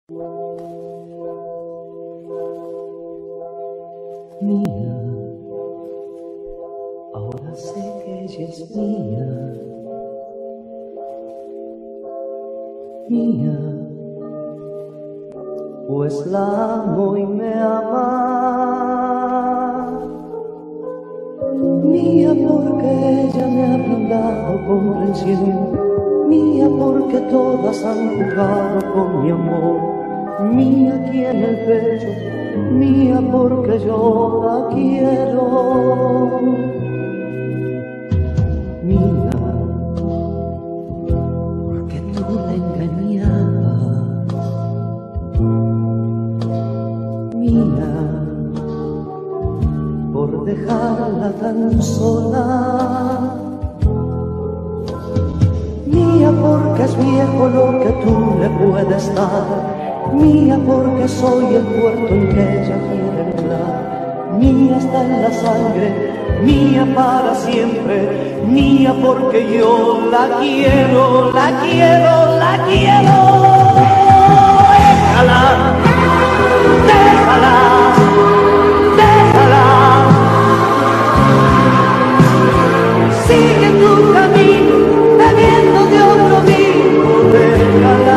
Mía, ahora sé que ella es mía, mía, pues la amo y me ama, mía porque ella me ha brindado comprensión, mía porque todas han jugado con mi amor, mía aquí en el pecho, mía porque yo la quiero, mía porque tú la engañabas, mía por dejarla tan sola, mía porque es viejo lo que tú le puedes dar, mía porque soy el puerto en que ella quiere entrar, mía está en la sangre, mía para siempre, mía porque yo la quiero, la quiero, la quiero. Déjala, déjala, déjala, sigue tu camino, bebiendo de otro vino, déjala.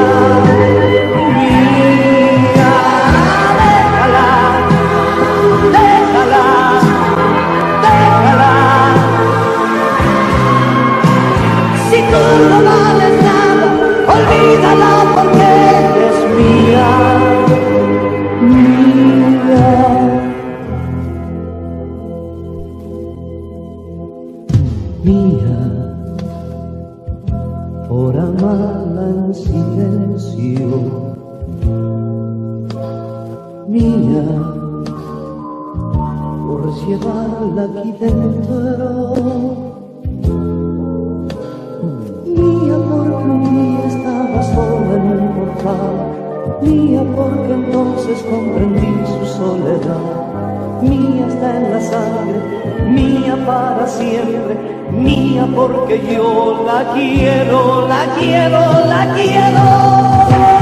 No vales nada, olvídala porque es mía, mía. Mía, por amarla en silencio, mía, por llevarla aquí dentro, mía porque un día estaba sola en un portal, mía porque entonces comprendí su soledad, mía está en la sangre, mía para siempre, mía porque yo la quiero, la quiero, la quiero.